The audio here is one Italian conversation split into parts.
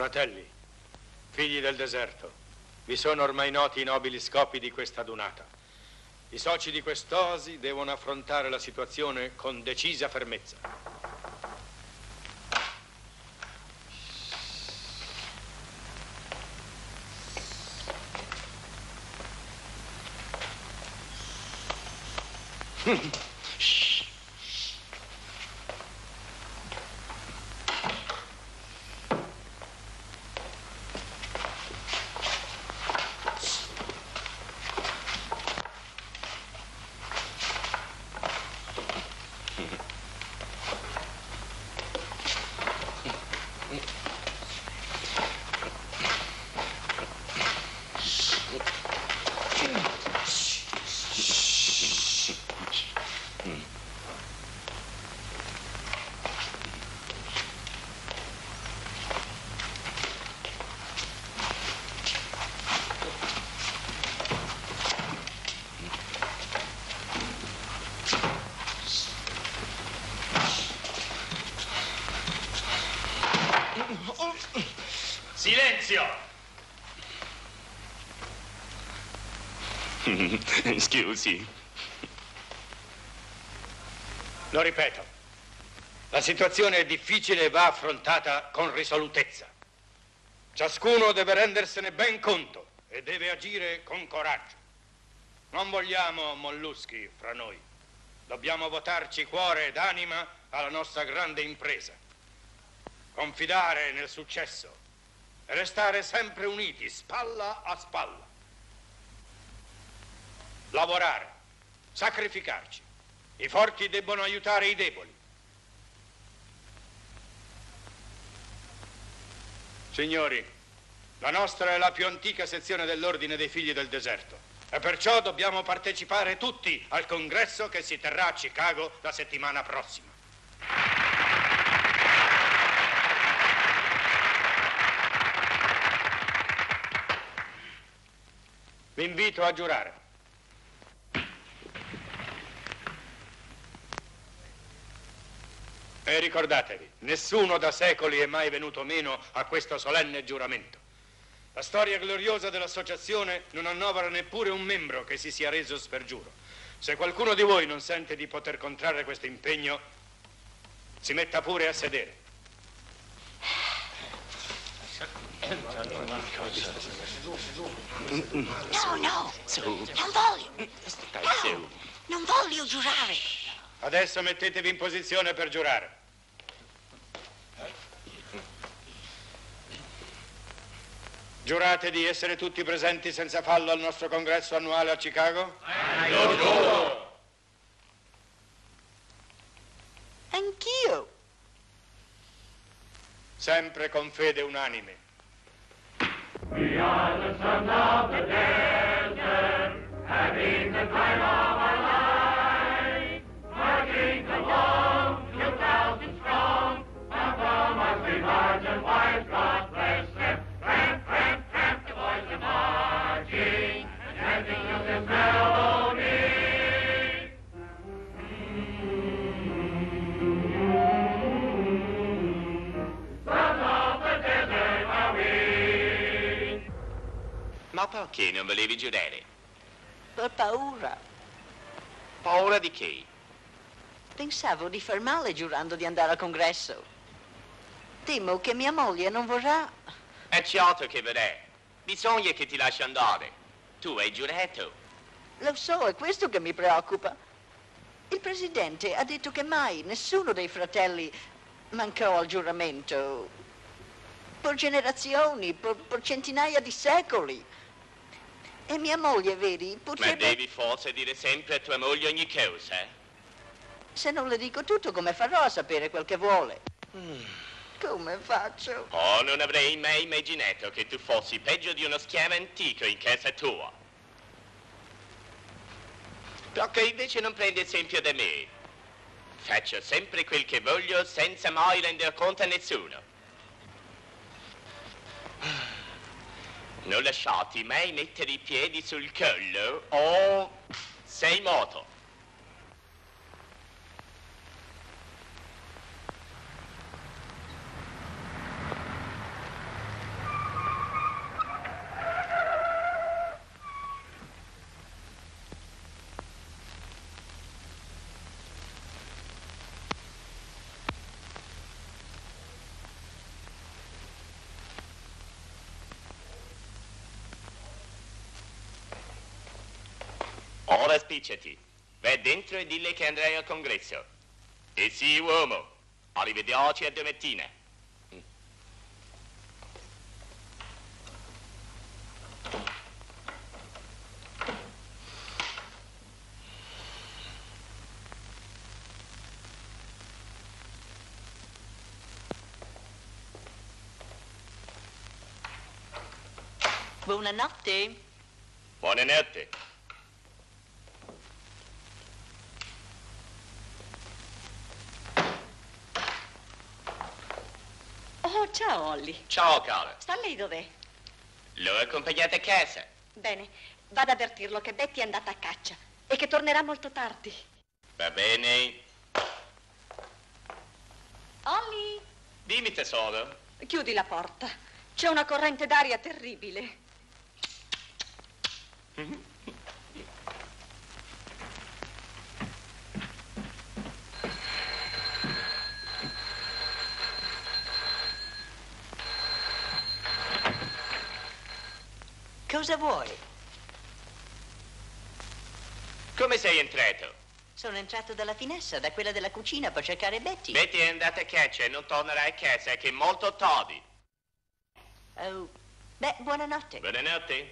Fratelli, figli del deserto, vi sono ormai noti i nobili scopi di questa adunata. I soci di quest'oasi devono affrontare la situazione con decisa fermezza. Silenzio! Scusi. Lo ripeto, la situazione è difficile e va affrontata con risolutezza. Ciascuno deve rendersene ben conto e deve agire con coraggio. Non vogliamo molluschi fra noi. Dobbiamo votarci cuore ed anima alla nostra grande impresa. Confidare nel successo e restare sempre uniti, spalla a spalla. Lavorare, sacrificarci. I forti debbono aiutare i deboli. Signori, la nostra è la più antica sezione dell'Ordine dei Figli del Deserto e perciò dobbiamo partecipare tutti al congresso che si terrà a Chicago la settimana prossima. Vi invito a giurare. E ricordatevi, nessuno da secoli è mai venuto meno a questo solenne giuramento. La storia gloriosa dell'associazione non annovera neppure un membro che si sia reso spergiuro. Se qualcuno di voi non sente di poter contrarre questo impegno, si metta pure a sedere. No, non voglio. No, non voglio giurare. Adesso mettetevi in posizione per giurare. Giurate di essere tutti presenti senza fallo al nostro congresso annuale a Chicago? Lo giuro! Anch'io. Sempre con fede unanime. We are the sons of the desert, having the time of our life, marching along, 2,000 strong, and from our sweethearts and wives, God bless them. Tramp, tramp, tramp, the boys are marching, and chanting of this melody. Sons of the desert are we. Ma perché non volevi giurare? Per paura. Paura di che? Pensavo di far male giurando di andare al congresso. Temo che mia moglie non vorrà. È certo che vorrei. Bisogna che ti lasci andare. Tu hai giurato. Lo so, è questo che mi preoccupa. Il presidente ha detto che mai nessuno dei fratelli mancò al giuramento. Per generazioni, per centinaia di secoli. E mia moglie, vedi, Ma potrebbe... devi forse dire sempre a tua moglie ogni cosa. Se non le dico tutto, come farò a sapere quel che vuole? Come faccio? Oh, non avrei mai immaginato che tu fossi peggio di uno schiavo antico in casa tua. Perché invece non prendi esempio da me? Faccio sempre quel che voglio senza mai rendere conto a nessuno. Non lasciati mai mettere i piedi sul collo o sei morto. Ora spicciati. Vai dentro e dille che andrai al congresso. E sì, uomo. Arrivederci a domattina. Buonanotte. Buonanotte. Oh, ciao, Ollie. Ciao, cara. Sta lei dov'è? L'ho accompagnata a casa. Bene, vado ad avvertirlo che Betty è andata a caccia e che tornerà molto tardi. Va bene. Ollie, Dimmi, tesoro. chiudi la porta. C'è una corrente d'aria terribile. Cosa vuoi? Come sei entrato? Sono entrato dalla finestra, da quella della cucina, per cercare Betty. Betty è andata a caccia e non tornerà a casa, che è molto tardi. Oh, beh, buonanotte. Buonanotte.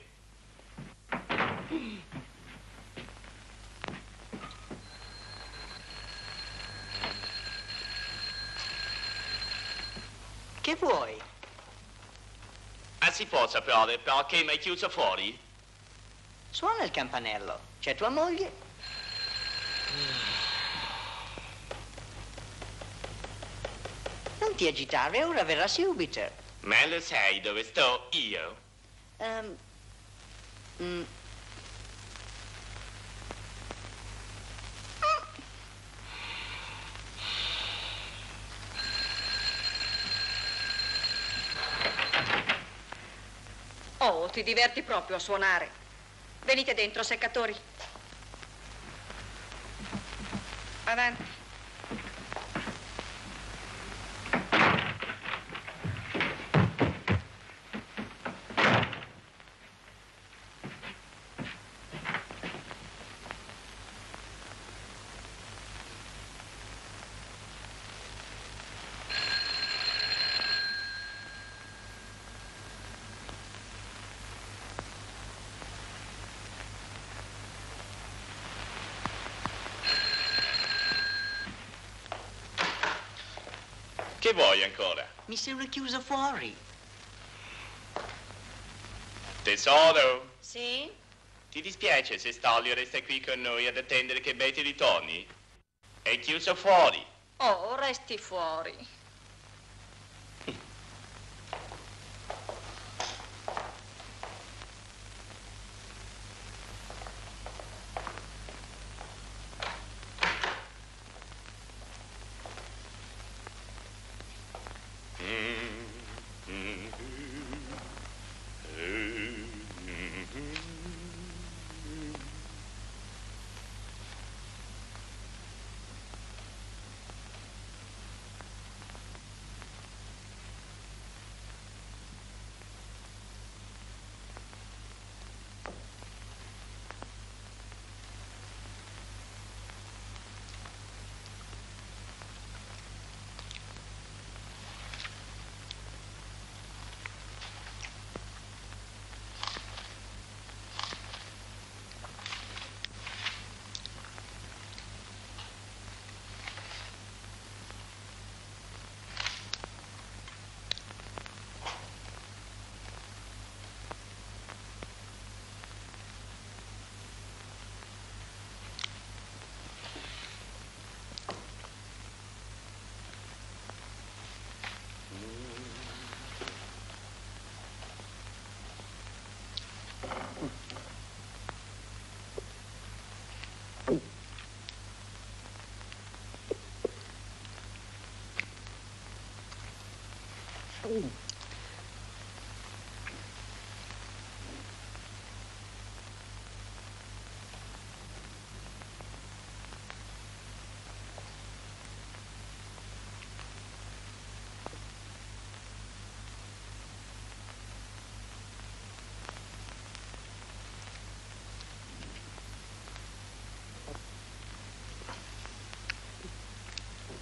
Che vuoi? Ah, si può sapere perché mi hai chiuso fuori? Suona il campanello. C'è tua moglie? Non ti agitare, ora verrà subito. Ma lo sai dove sto io? Mm. Oh, ti diverti proprio a suonare. Venite dentro, seccatori. Avanti. Che vuoi ancora? Mi sono chiuso fuori. Tesoro, Sì? ti dispiace se Stanley resta qui con noi ad attendere che Betty ritorni? È chiuso fuori. Oh, resti fuori.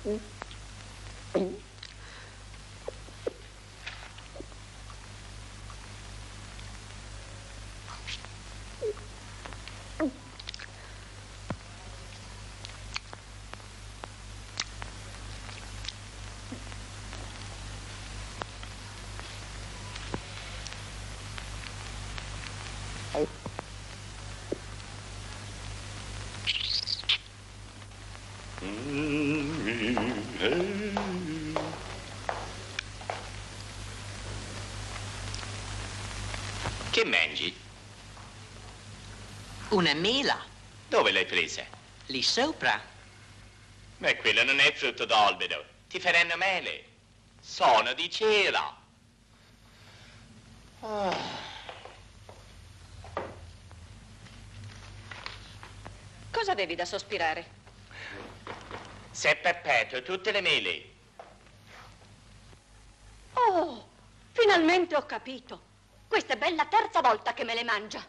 Che mangi? Una mela, Dove l'hai presa? lì sopra. Ma quello non è frutto d'albero. Ti faranno male. Sono di cera. Cosa avevi da sospirare? Se perpetuo tutte le mele. Oh, finalmente ho capito. Questa è ben la terza volta che me le mangia.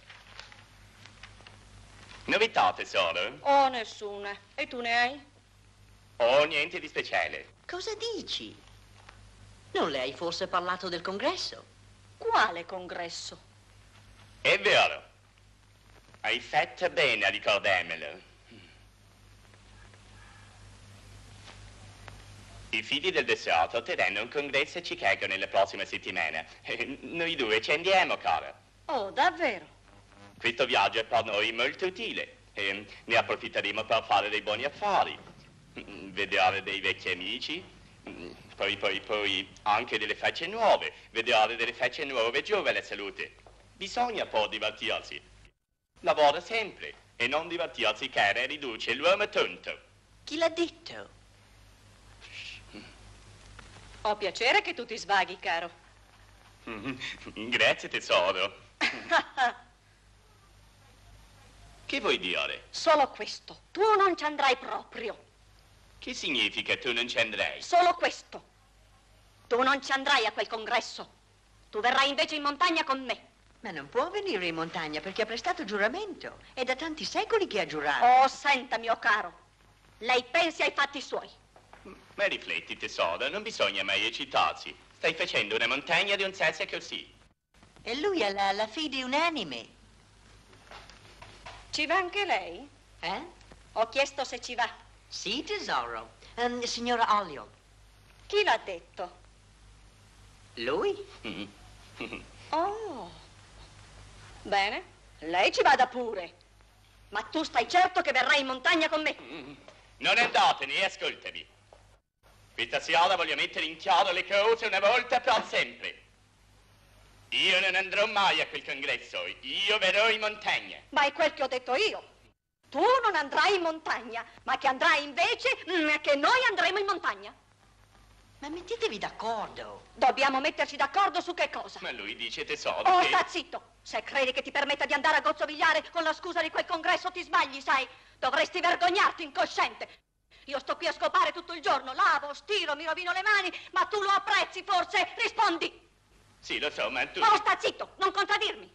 Novità, tesoro? Oh, nessuna. E tu ne hai? Oh, niente di speciale. Cosa dici? Non le hai forse parlato del congresso? Quale congresso? È vero. Hai fatto bene a ricordarmelo. I figli del deserto terranno un congresso a Chicago nella prossima settimana. Noi due ci andiamo, cara. Oh, davvero? Questo viaggio è per noi molto utile e ne approfitteremo per fare dei buoni affari, vedere dei vecchi amici, poi anche delle facce nuove, vedere delle facce nuove giove alla salute. Bisogna poi divertirsi. Lavora sempre e non divertirsi, cara, riduce l'uomo tonto. Chi l'ha detto? Ho piacere che tu ti svaghi, caro. Grazie, tesoro. Che vuoi dire? Solo questo. Tu non ci andrai proprio. Che significa tu non ci andrai? Solo questo. Tu non ci andrai a quel congresso. Tu verrai invece in montagna con me. Ma non può venire in montagna perché ha prestato giuramento. È da tanti secoli che ha giurato. Oh, senta, mio caro. Lei pensi ai fatti suoi. Ma rifletti, tesoro, non bisogna mai eccitarsi. Stai facendo una montagna di un sesso così. E lui ha la fede unanime. Ci va anche lei? Eh? Ho chiesto se ci va. Sì, tesoro. Signora Olio. Chi l'ha detto? Lui? Oh. Bene, lei ci vada pure. Ma tu stai certo che verrai in montagna con me. Non andatene e ascoltami. Questa sera voglio mettere in chiaro le cose una volta per sempre. Io non andrò mai a quel congresso, io verrò in montagna. Ma è quel che ho detto io. Tu non andrai in montagna, ma che andrai invece che noi andremo in montagna. Ma mettetevi d'accordo. Dobbiamo metterci d'accordo su che cosa? Ma lui dice, tesoro, Oh, che... sta zitto! Se credi che ti permetta di andare a gozzovigliare con la scusa di quel congresso ti sbagli, sai? Dovresti vergognarti, incosciente. Io sto qui a scopare tutto il giorno, lavo, stiro, mi rovino le mani, ma tu lo apprezzi forse? Rispondi! Sì, lo so, ma tu... Oh, sta zitto, non contraddirmi!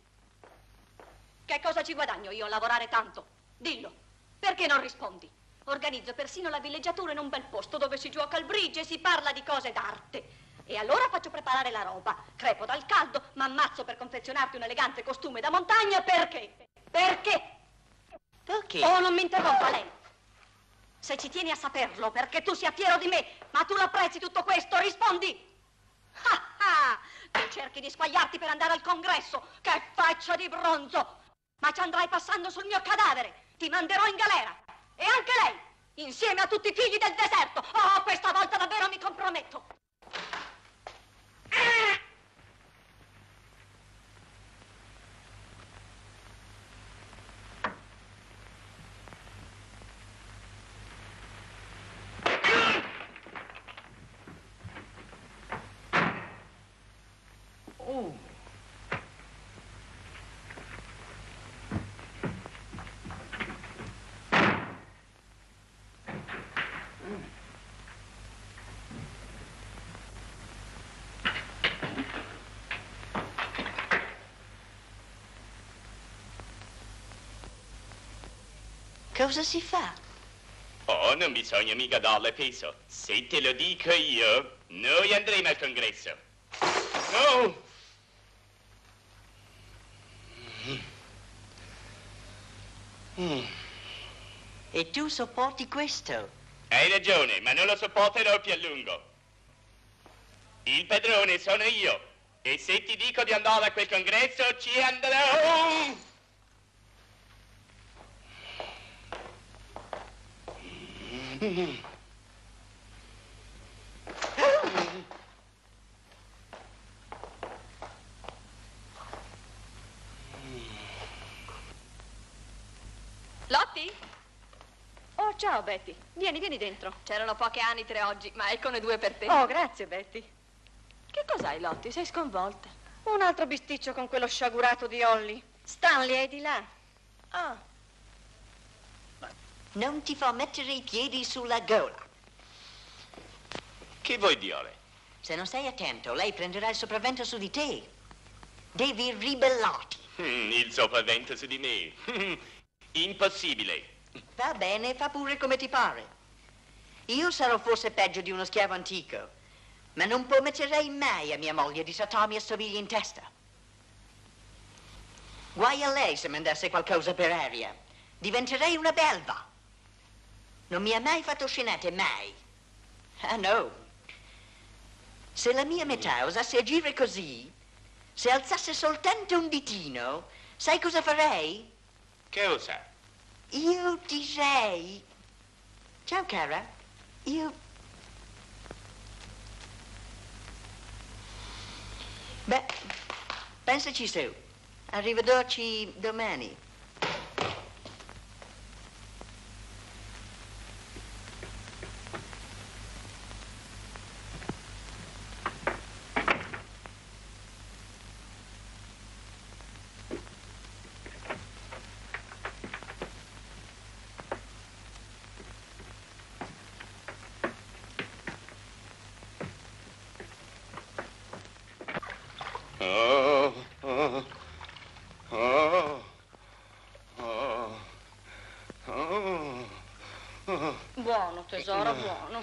Che cosa ci guadagno io a lavorare tanto? Dillo, perché non rispondi? Organizzo persino la villeggiatura in un bel posto dove si gioca al bridge e si parla di cose d'arte. E allora faccio preparare la roba, crepo dal caldo, ma ammazzo per confezionarti un elegante costume da montagna, perché? Perché? Perché? Oh, non mi interrompa lei. Se ci tieni a saperlo, perché tu sia fiero di me, ma tu lo apprezzi tutto questo, rispondi! Ah ah! Tu cerchi di squagliarti per andare al congresso, che faccia di bronzo! Ma ci andrai passando sul mio cadavere, ti manderò in galera! E anche lei, insieme a tutti i figli del deserto! Oh, questa volta davvero mi comprometto! Cosa si fa? Oh, non bisogna mica darle peso. Se te lo dico io, noi andremo al congresso. No! E tu sopporti questo? Hai ragione, ma non lo sopporterò più a lungo. Il padrone sono io. E se ti dico di andare a quel congresso, ci andrò! Lotti? Oh, ciao Betty. Vieni dentro. C'erano poche anitre oggi, ma eccone due per te. Oh, grazie Betty. Che cos'hai, Lotti? Sei sconvolta. Un altro bisticcio con quello sciagurato di Holly. Stanley è di là. Ah. Non ti fa mettere i piedi sulla gola. Che vuoi dire? Se non stai attento, lei prenderà il sopravvento su di te. Devi ribellarti. Il sopravvento su di me. Impossibile. Va bene, fa pure come ti pare. Io sarò forse peggio di uno schiavo antico, ma non permetterei mai a mia moglie di saltarmi a stoviglie in testa. Guai a lei se mandasse qualcosa per aria. Diventerei una belva. Non mi ha mai fatto scenate, mai. Ah, no. Se la mia metà osasse agire così, se alzasse soltanto un ditino, sai cosa farei? Che usa? Io direi... Ciao, cara. Beh, pensaci su. Arrivederci domani. Buono, tesoro, buono.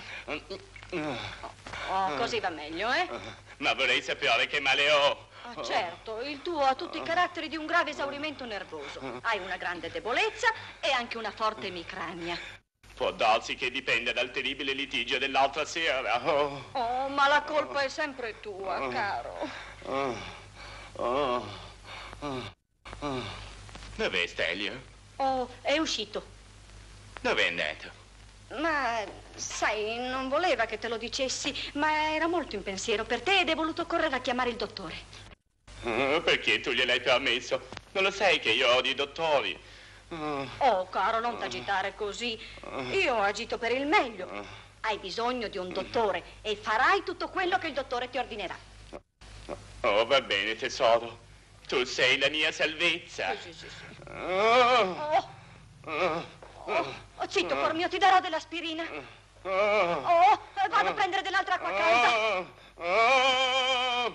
Oh, così va meglio, eh? Ma vorrei sapere che male ho. Ah, certo, il tuo ha tutti i caratteri di un grave esaurimento nervoso. Hai una grande debolezza e anche una forte emicrania. Può darsi che dipenda dal terribile litigio dell'altra sera. Oh, ma la colpa è sempre tua, caro. Dov'è Stelio? Oh, è uscito. Dov'è andato? Ma, sai, non voleva che te lo dicessi, ma era molto in pensiero per te ed è voluto correre a chiamare il dottore. Perché tu gliel'hai permesso? Non lo sai che io odio i dottori. Oh, caro, non t'agitare così. Io ho agito per il meglio. Hai bisogno di un dottore e farai tutto quello che il dottore ti ordinerà. Oh, va bene, tesoro. Tu sei la mia salvezza. Sì. Oh, zitto, cuor mio, ti darò dell'aspirina. Oh, vado a prendere dell'altra acqua calda.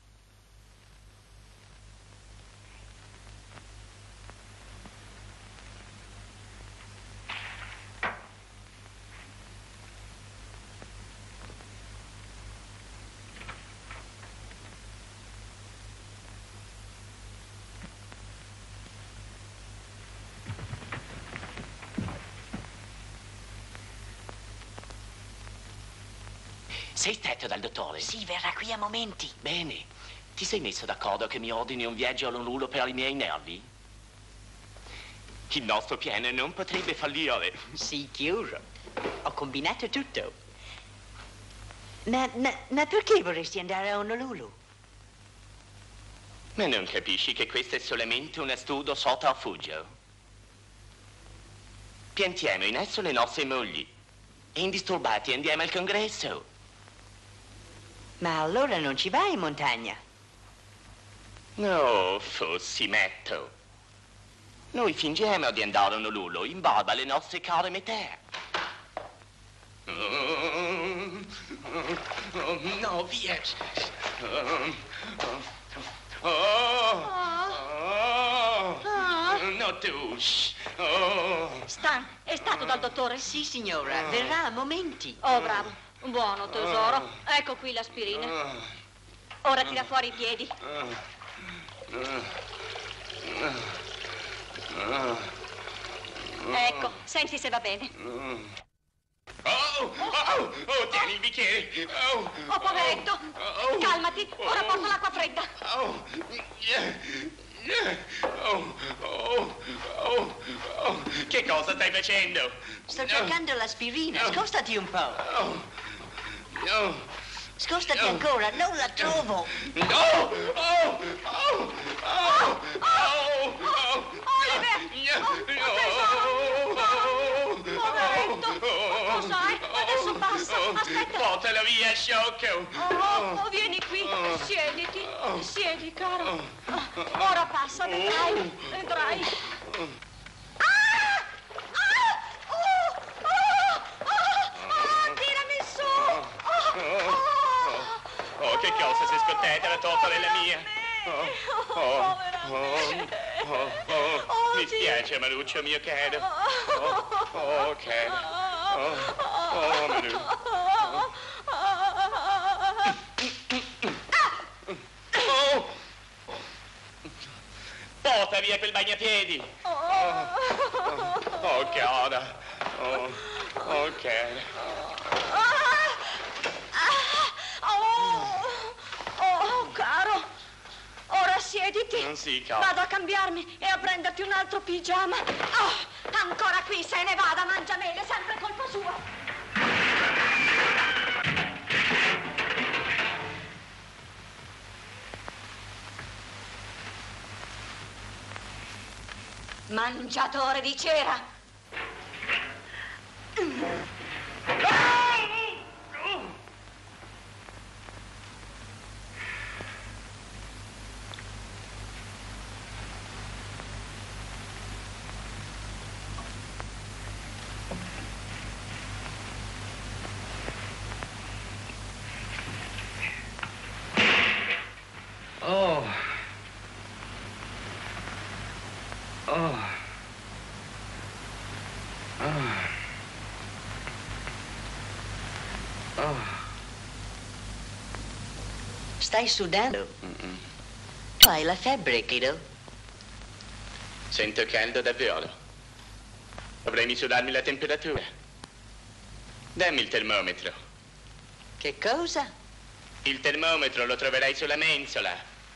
Sei stato dal dottore? Sì, verrà qui a momenti. Bene. Ti sei messo d'accordo che mi ordini un viaggio all'Onolulo per i miei nervi? Il nostro piano non potrebbe fallire. Sicuro. Ho combinato tutto. Ma perché vorresti andare a Honolulu? Ma non capisci che questo è solamente un astuto sotterfugio? Piantiamo in esso le nostre mogli e indisturbati andiamo al congresso. Ma allora non ci vai in montagna? No, fossi matto. Noi fingiamo di andare a Honolulu in barba alle nostre care metà. No, via. No, tu. Stan, è stato dal dottore? Sì, signora, verrà a momenti. Oh, bravo. Buono, tesoro. Ecco qui l'aspirina. Ora tira fuori i piedi. Ecco, senti se va bene. Tieni il bicchiere. Oh, poveretto. Calmati, ora porto l'acqua fredda. Che cosa stai facendo? Sto cercando l'aspirina, scostati un po'. Scostati ancora, non la trovo. Oliver! Poveretto! Cos'hai? Adesso passa, aspetta. Portalo via, sciocco. Vieni qui, siediti. Siedi, caro. Ora passa, vedrai. Tirami su. Che cosa si è scottata la tortorella mia? Mi spiace, Maruccio, mio caro. Caro. Maru. Porta via quel bagnapiedi. Cara. Cara. Caro, ora siediti. Sì, caro. Vado a cambiarmi e a prenderti un altro pigiama. Ancora qui, se ne vada, mangia mele, sempre colpa sua. Mangiatore di cera. Stai sudando? Tu hai la febbre, credo? Sento caldo davvero. Dovrei misudarmi la temperatura. Dammi il termometro. Che cosa? Il termometro lo troverai sulla mensola.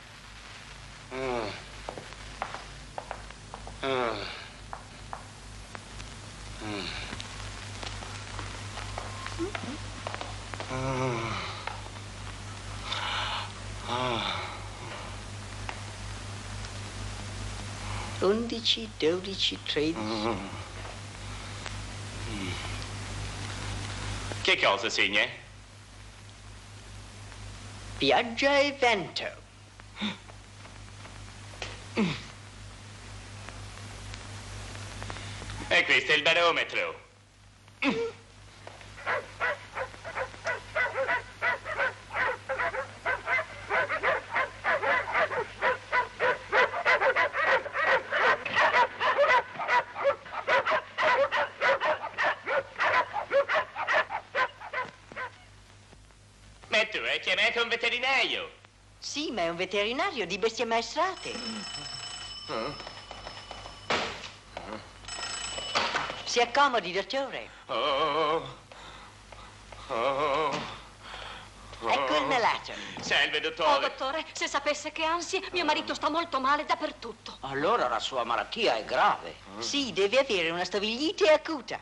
Undici, 12, 13. Che cosa segna? Pioggia e vento. E questo è il barometro. Ma tu hai chiamato un veterinario? Sì, ma è un veterinario di bestie maestrate. Si accomodi, dottore. Ecco il malato. Salve, Oh, dottore. dottore, se sapesse che ansie, mio marito sta molto male dappertutto. Allora la sua malattia è grave. Sì, deve avere una stoviglite acuta.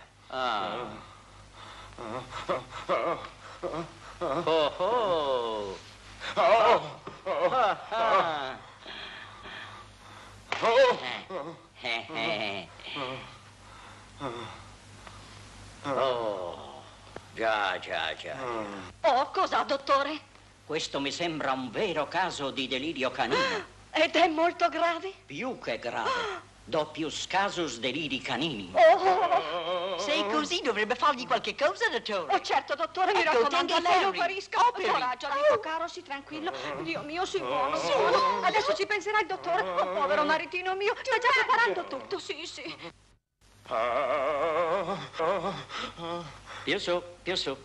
Già. Oh, cos'ha, dottore? Questo mi sembra un vero caso di delirio canino. Ed è molto grave? Più che grave. Doppius casus deliri canini. Se è così dovrebbe fargli qualche cosa, dottore. Oh, certo, dottore, mi Ecco, raccomando, tenga lei lo Larry. guarisca. Operi. Coraggio, amico caro, si tranquillo. Dio mio, si buono, si buono. Adesso ci penserà il dottore. Oh, povero maritino mio, sta già preparando tutto, sì. Più su, più su.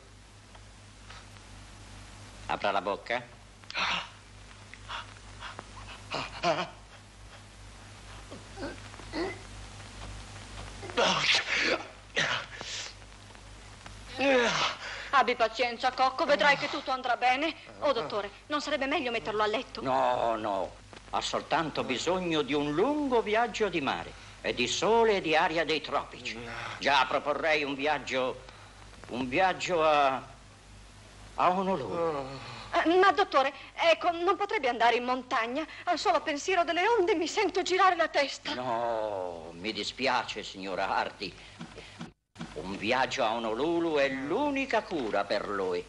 Apra la bocca. Abbi pazienza, Cocco, vedrai che tutto andrà bene. Oh, dottore, non sarebbe meglio metterlo a letto? No, no. Ha soltanto bisogno di un lungo viaggio di mare e di sole e di aria dei tropici. Già proporrei un viaggio a Honolulu. Ma, dottore, ecco, non potrebbe andare in montagna? Al solo pensiero delle onde mi sento girare la testa. No, mi dispiace, signora Hardy. Un viaggio a Honolulu è l'unica cura per lui.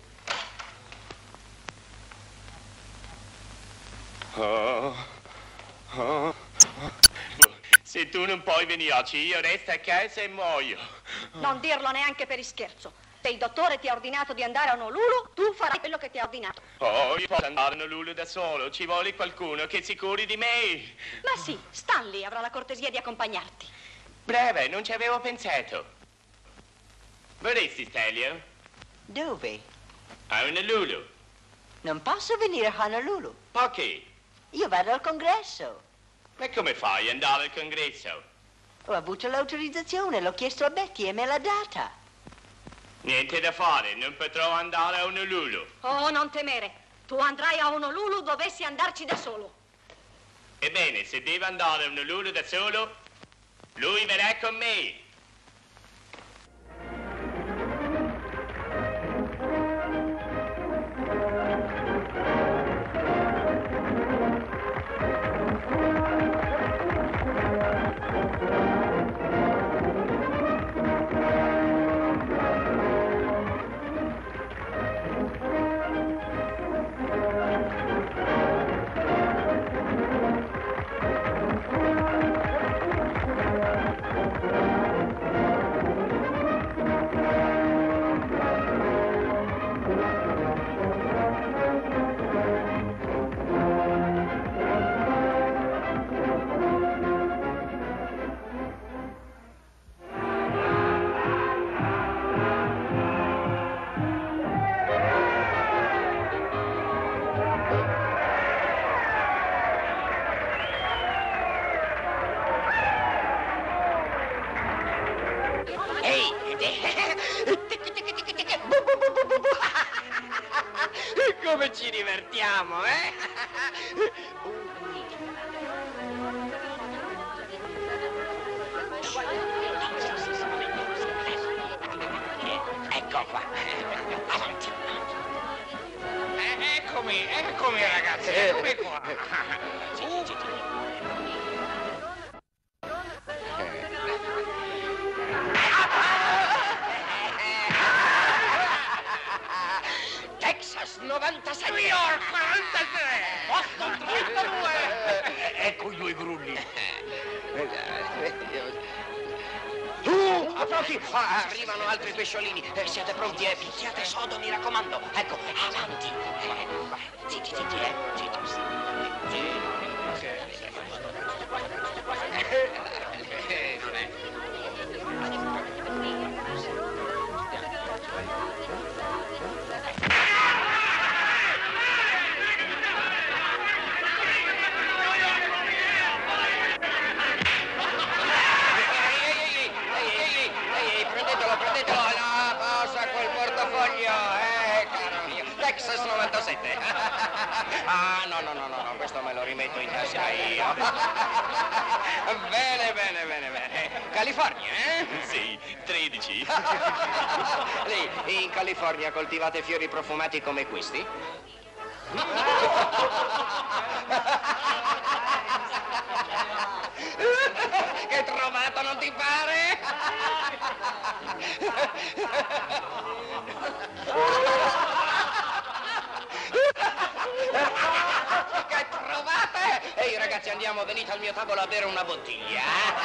Se tu non puoi venirci, io resto a casa e muoio. Non dirlo neanche per ischerzo. Se il dottore ti ha ordinato di andare a Honolulu, tu farai quello che ti ha ordinato. Oh, io posso andare a Honolulu da solo. Ci vuole qualcuno che si curi di me. Ma sì, Stanley avrà la cortesia di accompagnarti. Brava, non ci avevo pensato. Vorresti, Stelio? Dove? A Honolulu. Non posso venire a Honolulu. Perché? Io vado al congresso. Ma come fai ad andare al congresso? Ho avuto l'autorizzazione, l'ho chiesto a Betty e me l'ha data. Niente da fare, non potrò andare a Honolulu. Oh, non temere. Tu andrai a Honolulu dovessi andarci da solo. Ebbene, se deve andare a Honolulu da solo, lui verrà con me. Come ci divertiamo, eh? Ecco qua. Avanti. Eccomi ragazzi, eccomi qua. Texas 97. New York 43. Boston 32. Ecco i due grulli. Pronti? Arrivano altri pesciolini. Siete pronti? Picchiate sodo, mi raccomando. Ecco, avanti. Zitti, prendetelo, la posa quel portafoglio, caro mio. Texas 97. Ah, no, questo me lo rimetto in tasca io. Bene. California, eh? Sì, 13. Lì, in California coltivate fiori profumati come questi? Che trovato, non ti pare? Che trovate? Ehi ragazzi, andiamo, venite al mio tavolo a bere una bottiglia.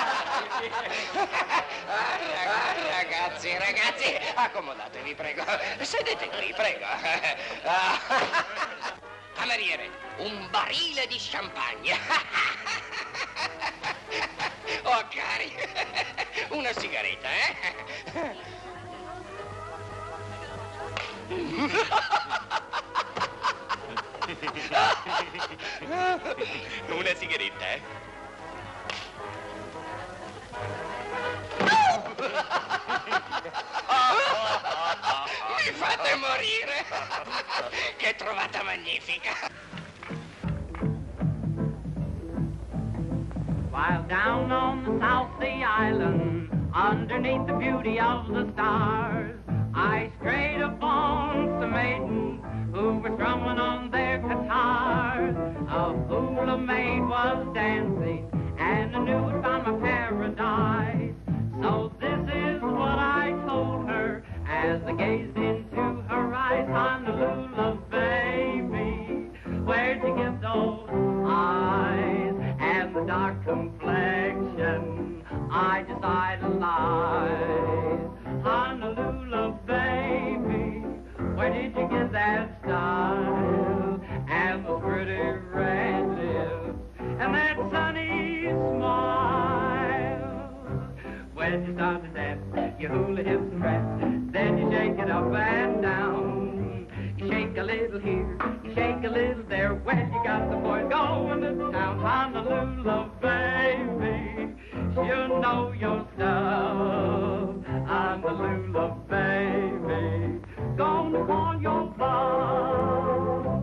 Ragazzi, accomodatevi, prego. Sedete qui, prego. Cameriere, un barile di champagne. Oh, cari, una sigaretta. che trovata magnifica! While down on the South Sea Island, underneath the beauty of the stars, I strayed upon some maidens who were strumming on their guitars. A hula maid was dancing, and I knew I'd found my paradise. So this is what I told her as I gazed into her eyes. Honolulu, baby, where'd you get those eyes and the dark complexion I just idolized? Honolulu, baby, where did you get that style and those pretty red lips and that sunny smile? When you start to dance, your hula hips and rap, then you shake it up and down. You shake a little here, you shake a little there. When you got the boys going to town, Honolulu, baby, you know your stuff. Honolulu, baby, gonna call your bluff.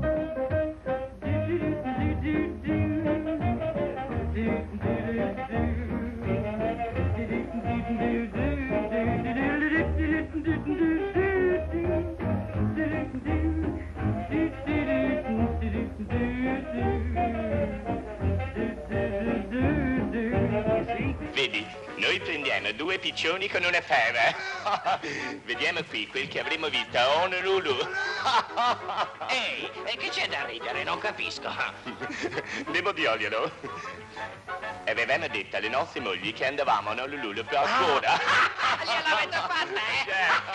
Vedi, noi prendiamo 2 piccioni con una fava. Vediamo qui quel che avremmo visto a Honolulu. Ehi, e che c'è da ridere? Non capisco. Devo dirglielo. Avevamo detto alle nostre mogli che andavamo a Honolulu per ancora. Gliel'avete fatta, eh?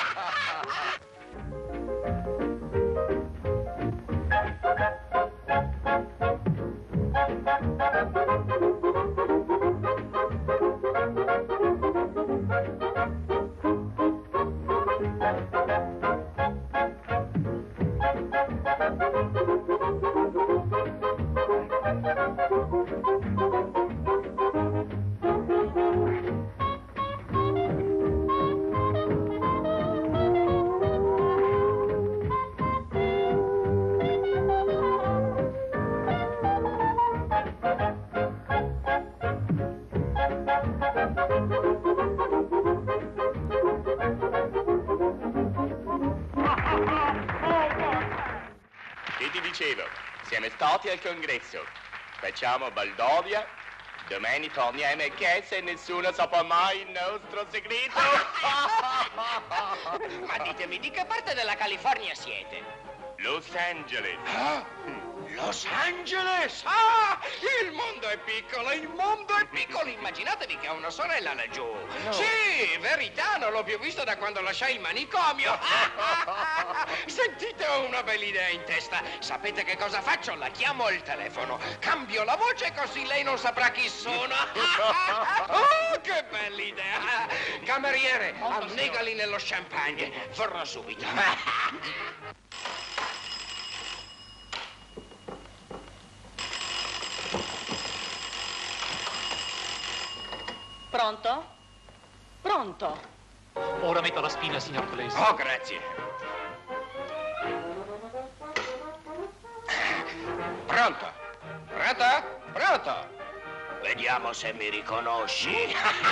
Che ti dicevo? Siamo stati al congresso. Facciamo baldoria. Domani torniamo a casa e nessuno saprà mai il nostro segreto. Ma ditemi, di che parte della California siete? Los Angeles. Los Angeles! Ah! Il mondo è piccolo, il mondo è piccolo! Immaginatevi che ho una sorella laggiù. No. Sì, verità, non l'ho più vista da quando lasciai il manicomio. Sentite, ho una bella idea in testa. Sapete che cosa faccio? La chiamo al telefono. Cambio la voce così lei non saprà chi sono. Oh, che bella idea! Cameriere, annegali nello champagne. Verrò subito. Pronto? Pronto? Ora metto la spina, signor Colesi. Oh, grazie. Pronto? Pronto? Pronto? Vediamo se mi riconosci.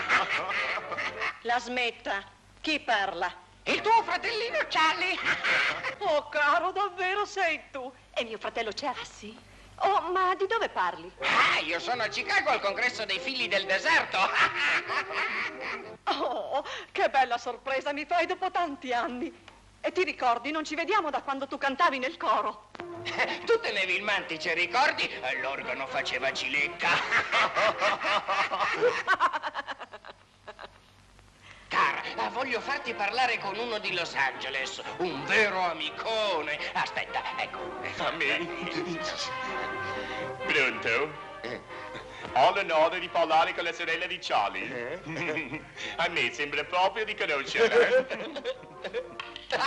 La smetta. Chi parla? Il tuo fratellino Charlie. Oh, caro, davvero sei tu? E mio fratello Charlie? Oh, ma di dove parli? Ah, io sono a Chicago al congresso dei figli del deserto. Oh, che bella sorpresa mi fai dopo tanti anni. E ti ricordi, non ci vediamo da quando tu cantavi nel coro. Tu tenevi il mantice, ricordi? L'organo faceva cilecca. Cara, voglio farti parlare con uno di Los Angeles, un vero amicone. Aspetta, ecco. Fammi. Pronto? Ho l'onore di parlare con la sorella di Charlie. A me sembra proprio di conoscerla.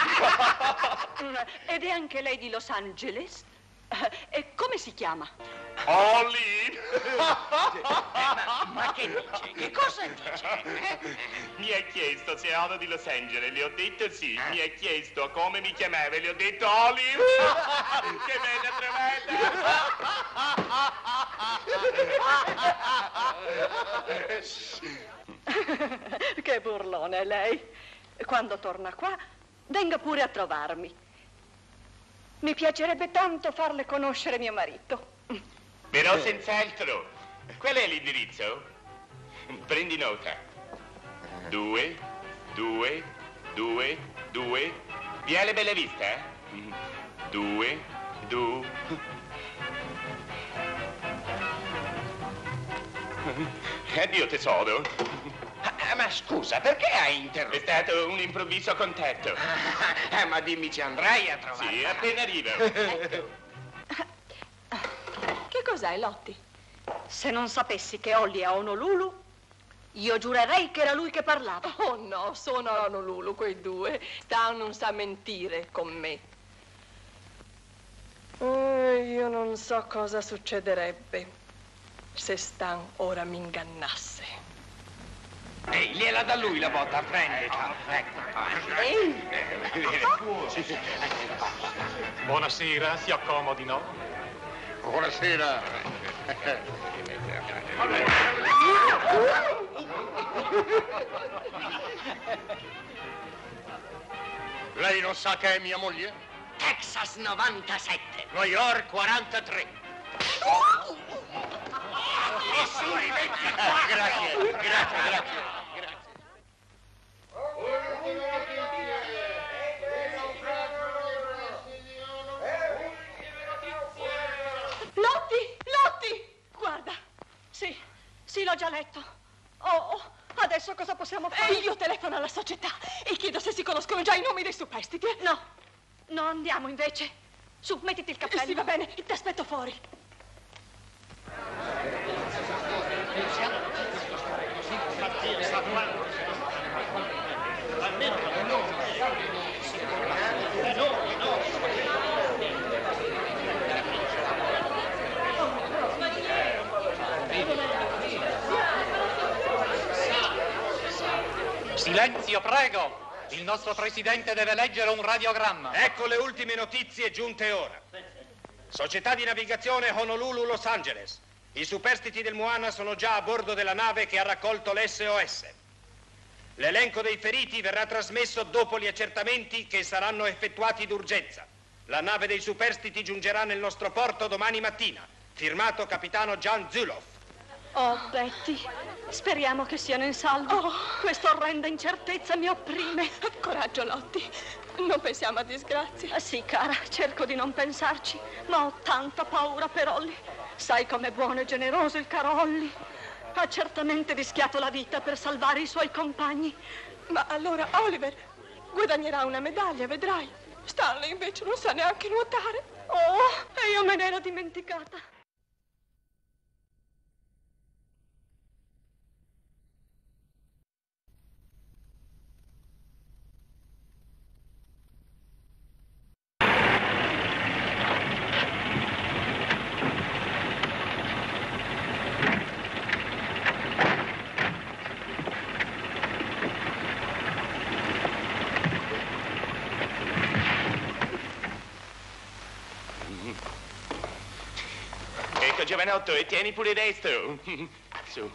Ed è anche lei di Los Angeles? E come si chiama? Ollie! Ma che dice? Che cosa dice? Mi ha chiesto se ero di Los Angeles, le ho detto sì. Mi ha chiesto come mi chiamava e le ho detto Olive. Che bella tremenda! Che burlone lei. Quando torna qua, venga pure a trovarmi. Mi piacerebbe tanto farle conoscere mio marito. Però senz'altro. Qual è l'indirizzo? Prendi nota. 2, 2, 2, 2. Viale Bella Vista? 2, 2. Addio tesoro. Ma scusa, perché hai interrotto? È stato un improvviso contatto. Ma dimmi, ci andrai a trovare? Sì, appena arrivo. Che cos'è, Lotti? Se non sapessi che Ollie è a Honolulu, io giurerei che era lui che parlava. Oh no, sono a Honolulu quei due. Stan non sa mentire con me. Io non so cosa succederebbe se Stan ora mi ingannasse. Ehi, gliela da lui la botta, prendetela. Buonasera, si accomodino. Buonasera. Lei non sa che è mia moglie? Texas 97. New York 43. E sui 24. Grazie, grazie. Lotti! Guarda, sì, l'ho già letto. Oh, adesso cosa possiamo fare? E io telefono alla società e chiedo se si conoscono già i nomi dei superstiti. No, andiamo invece. Su, mettiti il cappello. Sì, va bene, ti aspetto fuori. Silenzio, prego! Il nostro presidente deve leggere un radiogramma. Ecco le ultime notizie giunte ora. Società di navigazione Honolulu Los Angeles. I superstiti del Moana sono già a bordo della nave che ha raccolto l'SOS. L'elenco dei feriti verrà trasmesso dopo gli accertamenti che saranno effettuati d'urgenza. La nave dei superstiti giungerà nel nostro porto domani mattina. Firmato capitano Jan Zuloff. Oh, Betty, speriamo che siano in salvo. Questa orrenda incertezza mi opprime. Coraggio, Lotti. Non pensiamo a disgrazie. Sì, cara, cerco di non pensarci, ma ho tanta paura per Ollie. Sai com'è buono e generoso il caro Ollie. Ha certamente rischiato la vita per salvare i suoi compagni. Ma allora Oliver guadagnerà una medaglia, vedrai. Stanley invece non sa neanche nuotare. Oh, e io me ne ero dimenticata. Ecco, giovanotto, e tieni pure destro. Su.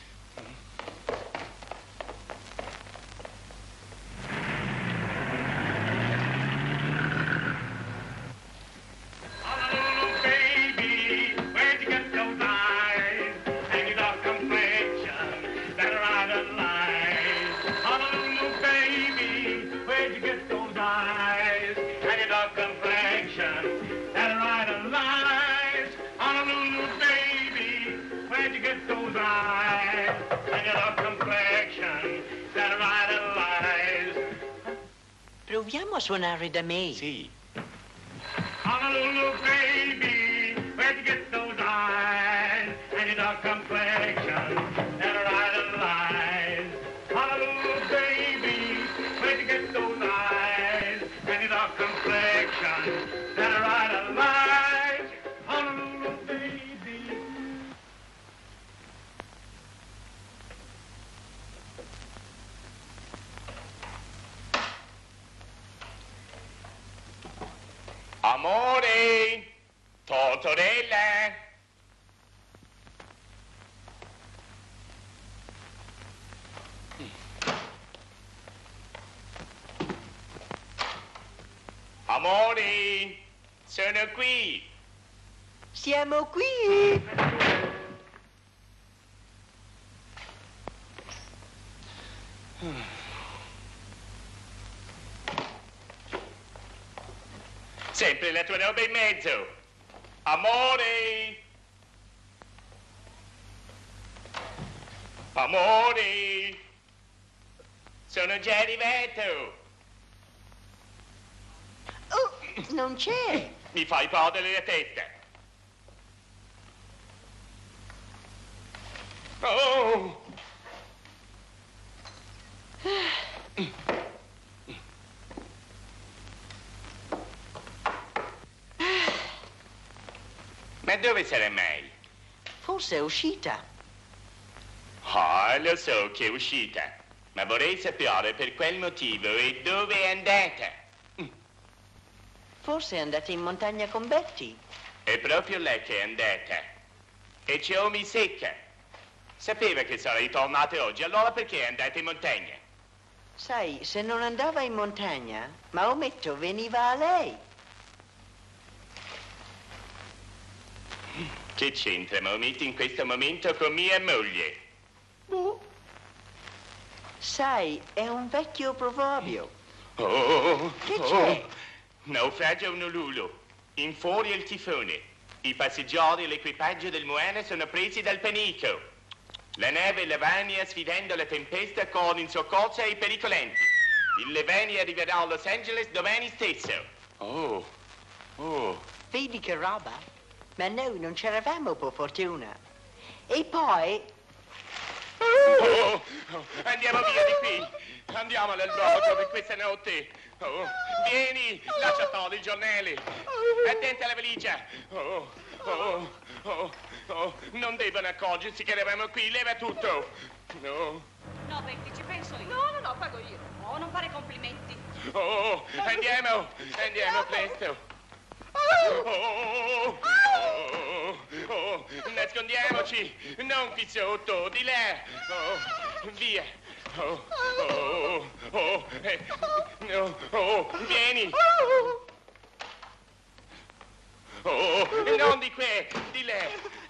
Proviamo a suonare da me. Sì. Honolulu baby, where'd you get those eyes and your dark complexion and a right eyes? Honolulu baby, where'd you get those eyes and your dark complexion and a right eyes? Honolulu baby, Amore, sono qui. Siamo qui. Sempre la tua roba in mezzo. Amore. Amore. Sono già arrivato. Oh, non c'è. Mi fai perdere la testa. Oh! Ma dove sarà mai? Forse è uscita. Ah, lo so che è uscita. Ma vorrei sapere per quel motivo e dove è andata. Forse è andata in montagna con Betty. È proprio lei che è andata. E ciò mi secca. Sapeva che sarei tornata oggi, allora perché è andata in montagna? Sai, se non andava in montagna, Maometto veniva a lei. Che c'entra Maometto in questo momento con mia moglie? Boh. Sai, è un vecchio proverbio. Oh, Che c'è? Naufragio Honolulu. In fuori il tifone. I passeggeri e l'equipaggio del Moana sono presi dal panico. La nave Levania, sfidando la tempesta, corre in soccorso ai pericolenti. Il Levania arriverà a Los Angeles domani stesso. Oh. Vedi che roba? Ma noi non c'eravamo, per fortuna. E poi... Andiamo via di qui. Andiamo all'albergo per questa notte. Vieni, lascia stare il giornale. Attenta alla valigia. Non devono accorgersi che eravamo qui, leva tutto. No, Betty, ci penso io. No, pago io. Oh, non fare complimenti. Andiamo presto. Nascondiamoci, non qui sotto, di là. Via. Vieni. Non di qui, di là.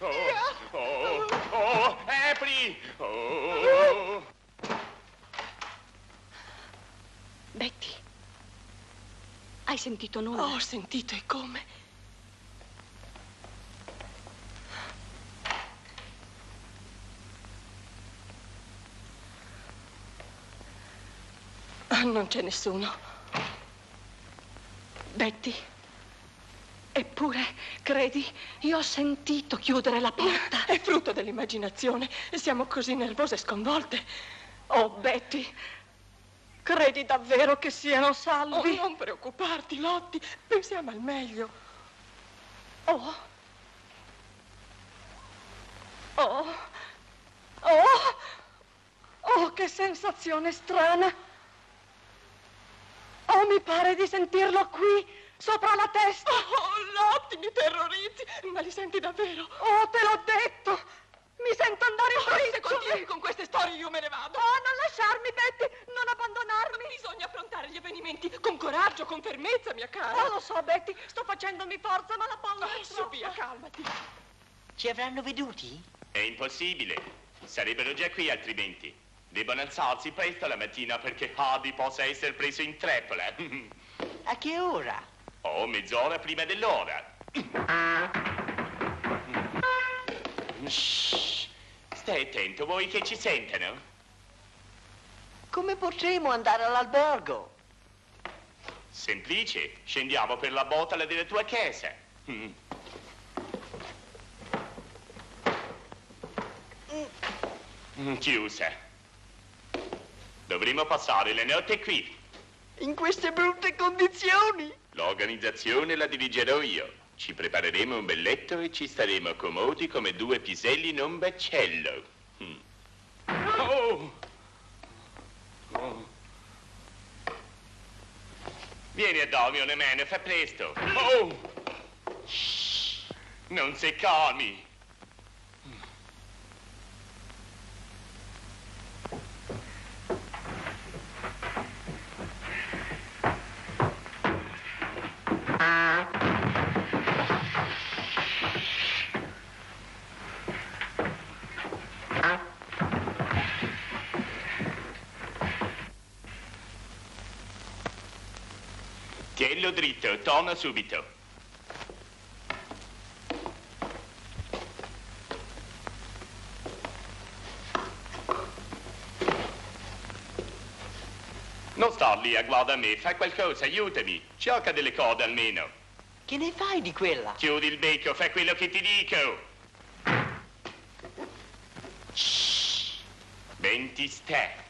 Apri. Betty, hai sentito nulla? Ho sentito e come? Non c'è nessuno. Betty, eppure, credi, io ho sentito chiudere la porta. È frutto dell'immaginazione. Siamo così nervose e sconvolte. Oh, Betty, credi davvero che siano salvi? Non preoccuparti, Lotti. Pensiamo al meglio. Oh, che sensazione strana. Oh, mi pare di sentirlo qui, sopra la testa. Oh, Lotti, mi terrorizzi. Ma li senti davvero? Oh, te l'ho detto. Mi sento andare in briciole. Se continui con queste storie io me ne vado. Oh, non lasciarmi, Betty, non abbandonarmi. Bisogna affrontare gli avvenimenti con coraggio, con fermezza, mia cara. Oh, lo so, Betty, sto facendomi forza, ma la paura è Su, troppa. via, calmati. Ci avranno veduti? È impossibile. Sarebbero già qui altrimenti. Devono alzarsi presto la mattina perché Hardy possa essere preso in trappola. A che ora? Mezz'ora prima dell'ora. Shh. Stai attento, vuoi che ci sentano? Come potremo andare all'albergo? Semplice, scendiamo per la botola della tua casa. Chiusa. Dovremo passare le notte qui. In queste brutte condizioni? L'organizzazione la dirigerò io. Ci prepareremo un bel letto e ci staremo comodi come due piselli in un baccello. Vieni a dormire una mano, fa presto. Shh, non seccarmi. Bello dritto, torna subito. Non star lì a guardare me, fai qualcosa, aiutami. Cerca delle corde almeno. Che ne fai di quella? Chiudi il becco, fai quello che ti dico. Shh. Ben ti sta.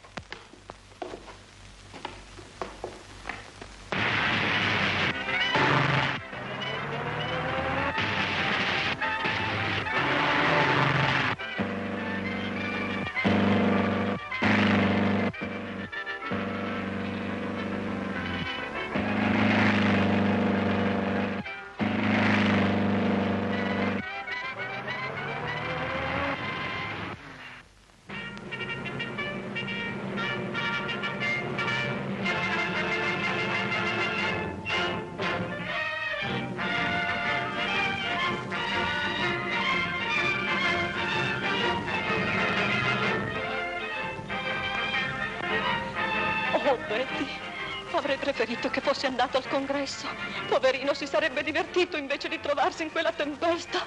Avrei preferito che fosse andato al congresso. Poverino, si sarebbe divertito invece di trovarsi in quella tempesta.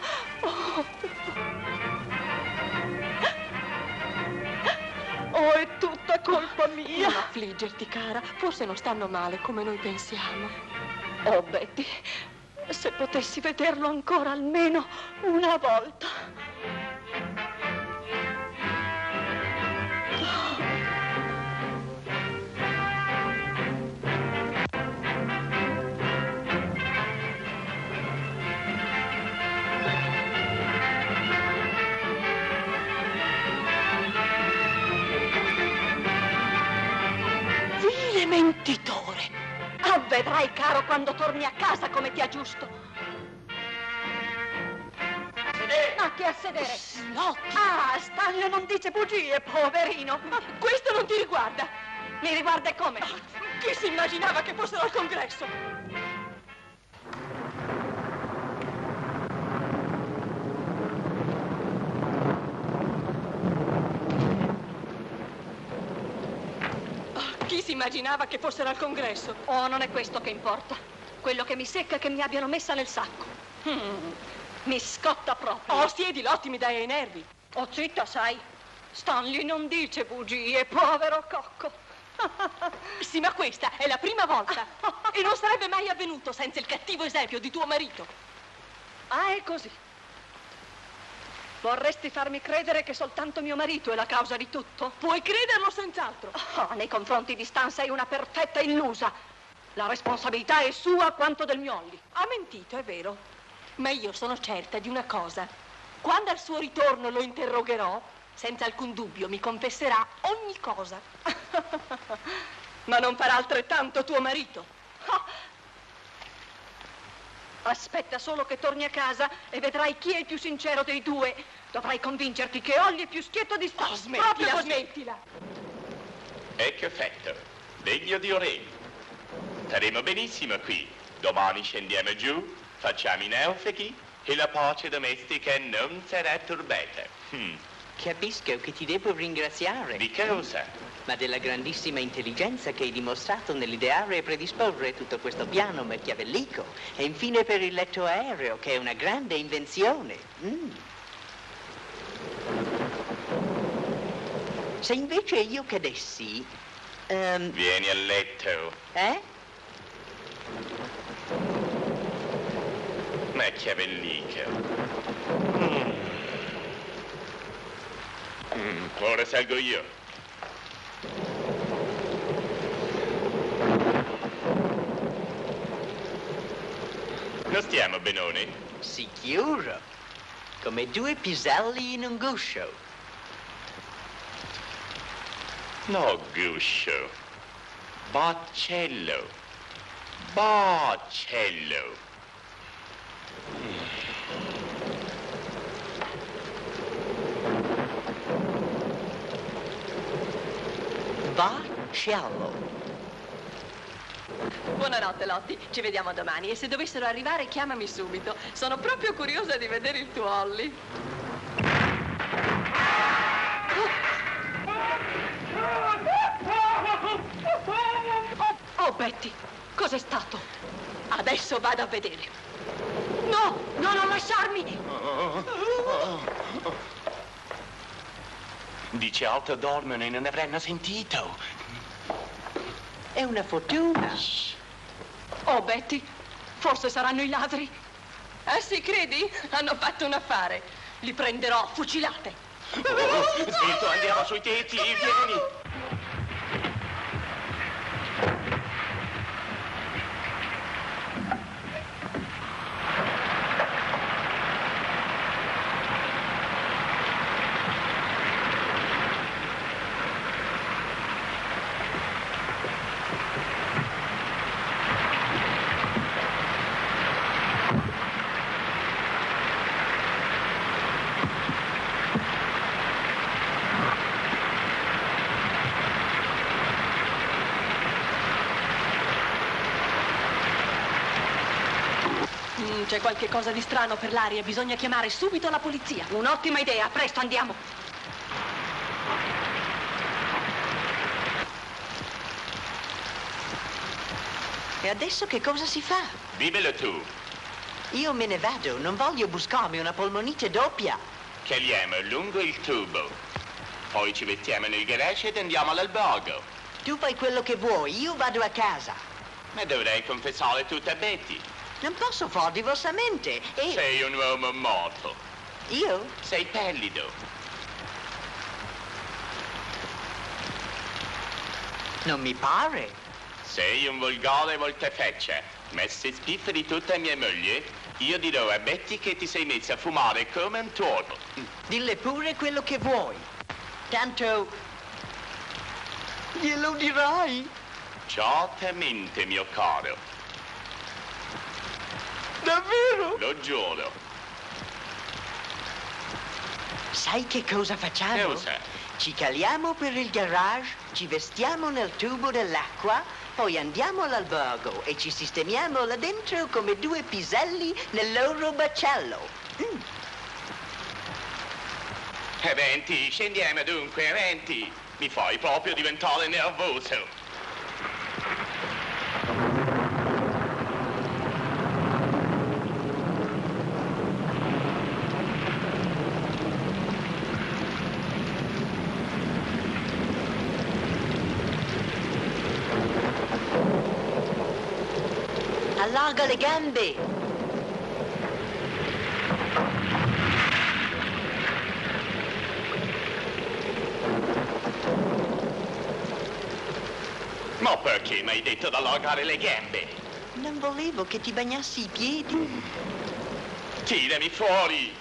Oh, è tutta colpa mia. Non affliggerti, cara. Forse non stanno male come noi pensiamo. Oh, Betty, se potessi vederlo ancora almeno una volta. Mentitore! Ah, vedrai, caro, quando torni a casa come ti è giusto. Sedere! Ma che a sedere? No. Ah, Stanlio non dice bugie, poverino. Ma questo non ti riguarda. Mi riguarda come? Chi si immaginava che fossero al congresso? Chi si immaginava che fossero al congresso? Oh, non è questo che importa. Quello che mi secca è che mi abbiano messa nel sacco. Mi scotta proprio. Oh, siedi, Lotti, mi dai ai nervi. Oh, zitta, sai. Stanley non dice bugie, povero cocco. Sì, ma questa è la prima volta. E non sarebbe mai avvenuto senza il cattivo esempio di tuo marito. Ah, è così. Vorresti farmi credere che soltanto mio marito è la causa di tutto? Puoi crederlo senz'altro. Oh, nei confronti di Stan sei una perfetta illusa. La responsabilità è sua quanto del Miolli. Ha mentito, è vero. Ma io sono certa di una cosa. Quando al suo ritorno lo interrogherò, senza alcun dubbio mi confesserà ogni cosa. Ma non farà altrettanto tuo marito. Aspetta solo che torni a casa e vedrai chi è il più sincero dei due. Dovrai convincerti che Ollie è più schietto di Stan. Oh, smettila, smettila. Ecco fatto. Veglio di Orelli. Staremo benissimo qui. Domani scendiamo giù, facciamo i naufraghi e la pace domestica non sarà turbata. Capisco che ti devo ringraziare. Di cosa? Ma della grandissima intelligenza che hai dimostrato nell'ideare e predisporre tutto questo piano machiavellico. E infine per il letto aereo, che è una grande invenzione. Se invece io cadessi... Vieni a letto. Machiavellico. Ora salgo io. Non stiamo benone? Sicuro. Come due piselli in un guscio. No guscio. Baccello. Baccello. Baccello. Buonanotte, Lotti. Ci vediamo domani. E se dovessero arrivare, chiamami subito. Sono proprio curiosa di vedere il tuo Ollie. Oh, Betty, cos'è stato? Adesso vado a vedere. No, no, non lasciarmi! Di certo dormono e non avranno sentito. È una fortuna. Oh, Betty, forse saranno i ladri. Ah, sì, credi? Hanno fatto un affare. Li prenderò fucilate. Spirito, andiamo sui tetti, vieni. C'è qualche cosa di strano per l'aria, bisogna chiamare subito la polizia. Un'ottima idea, presto andiamo. E adesso che cosa si fa? Dimmelo tu. Io me ne vado, non voglio buscarmi una polmonite doppia. Caliamo lungo il tubo. Poi ci mettiamo nel garage ed andiamo all'albergo. Tu fai quello che vuoi, io vado a casa. Ma dovrei confessare tutto a Betty. Non posso far diversamente. Sei un uomo morto. Io? Sei pallido. Non mi pare. Sei un volgare voltafaccia. Ma se spifferi tutta mia moglie, io dirò a Betty che ti sei messa a fumare come un toro. Dille pure quello che vuoi. Tanto glielo dirai. Certamente, mio caro. Davvero? Lo giuro. Sai che cosa facciamo? Cosa? Ci caliamo per il garage, ci vestiamo nel tubo dell'acqua, poi andiamo all'albergo e ci sistemiamo là dentro come due piselli nel loro baccello. Avanti, scendiamo dunque, avanti. Mi fai proprio diventare nervoso. Allarga le gambe. Ma perché mi hai detto di allargare le gambe? Non volevo che ti bagnassi i piedi. Tirami fuori!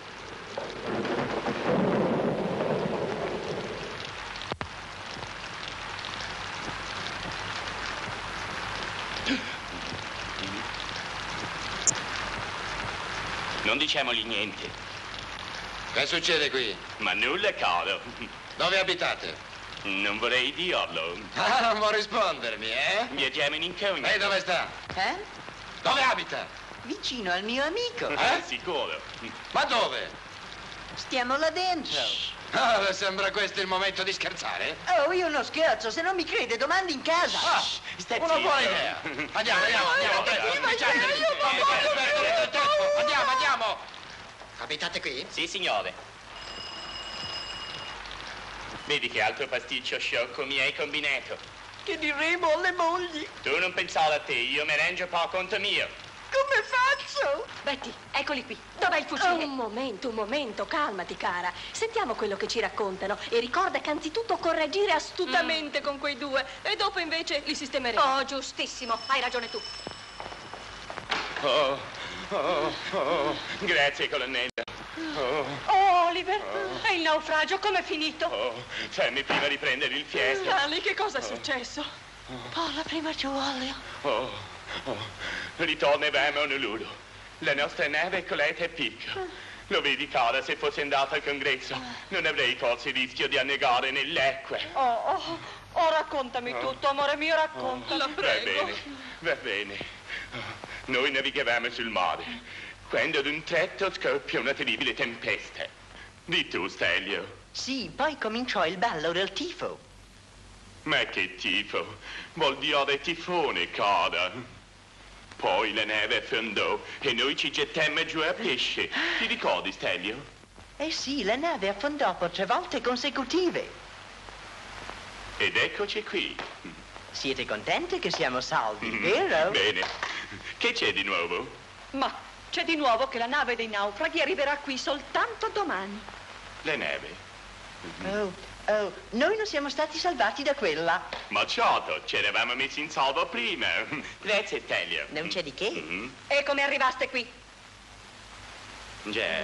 Non diciamogli niente. Che succede qui? Ma nulla, caro. Dove abitate? Non vorrei dirlo. Ah, non vuoi rispondermi, eh? Viaggiamo in incognito. Ehi, dove sta? Dove abita? Vicino al mio amico. Sicuro. Ma dove? Stiamo là dentro. Ah, sembra questo il momento di scherzare? Oh, io non scherzo, se non mi crede domandi in casa. Una buona idea. Andiamo. Andiamo. Abitate qui? Sì, signore. Vedi che altro pasticcio sciocco mi hai combinato. Che diremo alle mogli? Tu non pensare a te, io mi rangio per conto mio. Come faccio? Betty, eccoli qui. Dov'è il fucile? Un momento, calmati, cara. Sentiamo quello che ci raccontano e ricorda che anzitutto occorre agire astutamente con quei due e dopo invece li sistemeremo. Oh, giustissimo, hai ragione tu. Grazie, colonnello. Oh, Oliver, e il naufragio com'è finito? Fammi prima riprendere il fiesto. Lali, che cosa è successo? Parla prima tu, Olio. Ritornavamo a Honolulu. La nostra nave è coletta e picca. Lo vedi, cara, se fossi andato al congresso non avrei corso il rischio di annegare nell'acqua. Raccontami tutto, amore mio, racconta. La prego. Va bene. Noi navigavamo sul mare, quando ad un tratto scoppia una terribile tempesta. Di tu, Stelio. Sì, poi cominciò il ballo del tifo. Ma che tifo? Vuol dire tifone, cara. Poi la neve affondò e noi ci gettemmo giù a pesce. Ti ricordi, Stelio? Eh sì, la nave affondò per 3 volte consecutive. Ed eccoci qui. Siete contenti che siamo salvi, vero? Bene. Che c'è di nuovo? Ma c'è di nuovo che la nave dei naufraghi arriverà qui soltanto domani. La neve. Oh, noi non siamo stati salvati da quella. Ma certo, ci eravamo messi in salvo prima. Grazie, Stelio. Non c'è di che. E come arrivaste qui? Già.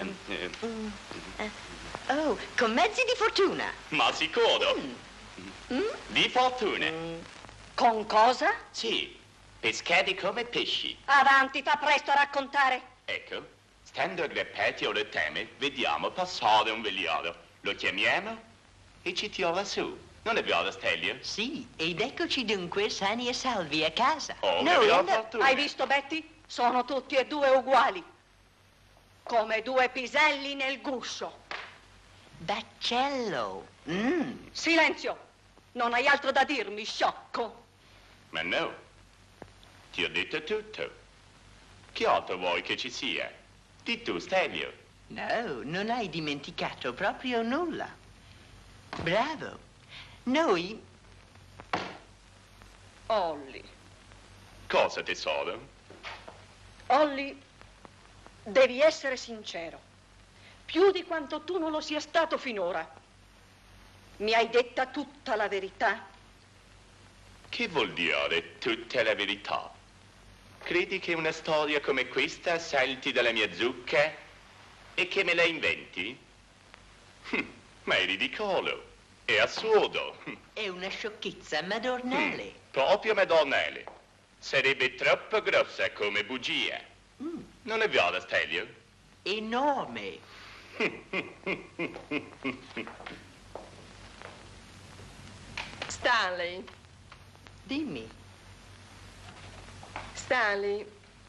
Oh, con mezzi di fortuna. Ma sicuro. Di fortuna. Con cosa? Sì, pescati come pesci. Avanti, fa presto a raccontare. Ecco, stando aggrappati al teme, vediamo passare un veliero. Lo chiamiamo e ci tira su. Non è vero, Stelio? Sì, ed eccoci dunque sani e salvi a casa. Oh, Noi Hai visto, Betty? Sono tutti e due uguali. Come 2 piselli nel guscio. Baccello. Silenzio! Non hai altro da dirmi, sciocco. Ma no, ti ho detto tutto. Che altro vuoi che ci sia? Di tu, Stelio. No, non hai dimenticato proprio nulla. Bravo. Noi... Olly. Cosa, tesoro? Olly, devi essere sincero. Più di quanto tu non lo sia stato finora. Mi hai detta tutta la verità? Che vuol dire tutta la verità? Credi che una storia come questa salti dalla mia zucca e che me la inventi? Ma è ridicolo, è assurdo. È una sciocchezza madornale. Proprio madornale. Sarebbe troppo grossa come bugia. Non è vero, Stelio? Enorme. Stanley. Dimmi. Stanley.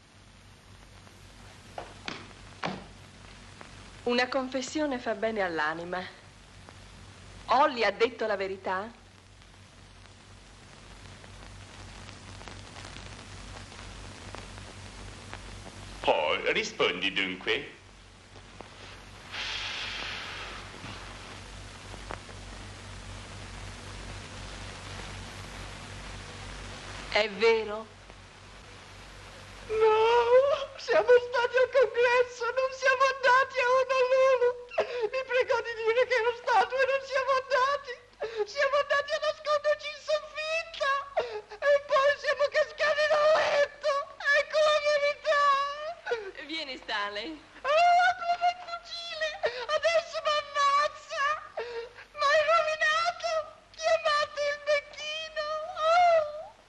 Una confessione fa bene all'anima. Olly ha detto la verità? Oh, rispondi dunque. È vero? No, siamo stati al congresso, non siamo andati a Honolulu. Mi pregò di dire che ero stato e non siamo andati. Siamo andati a nasconderci in soffitta e poi siamo cascati dal letto. Ecco la verità. Vieni, Stanley. Oh, ha preso il fucile, adesso mi ammazza. Ma hai rovinato, chiamate il becchino. Oh.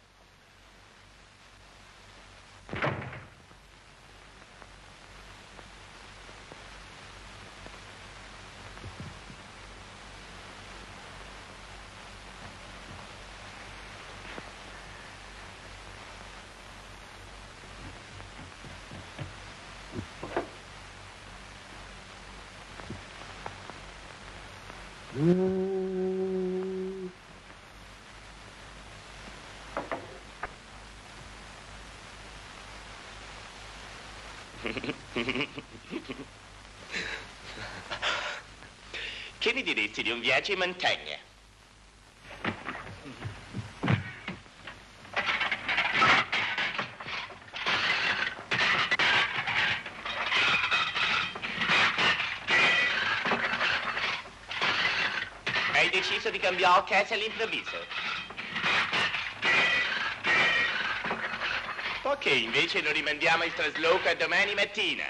Che ne diresti di un viaggio in montagna? Hai deciso di cambiare casa all'improvviso? Ok, invece lo rimandiamo il trasloco a domani mattina.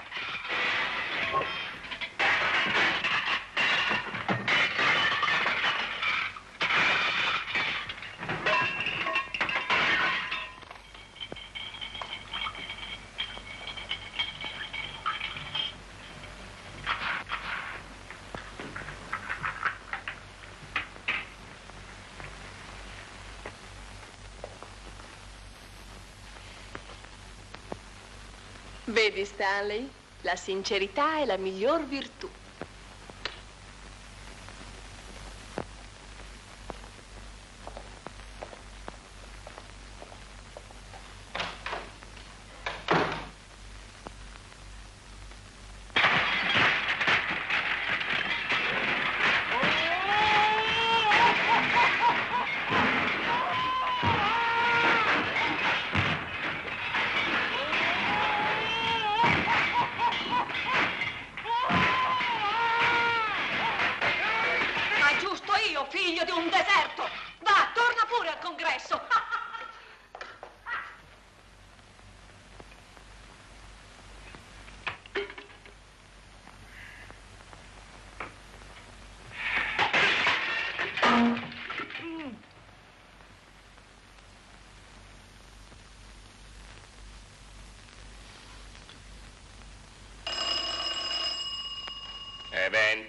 Vedi, Stanley, la sincerità è la miglior virtù.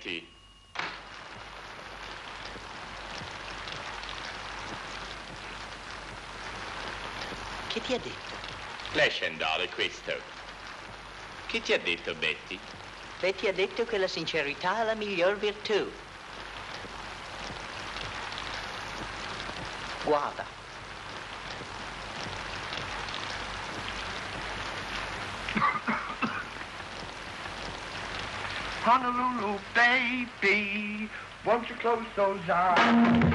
Betty. Che ti ha detto? Lascia andare questo. Che ti ha detto, Betty? Betty ha detto che la sincerità è la miglior virtù. Guarda. Honolulu, baby, won't you close those eyes?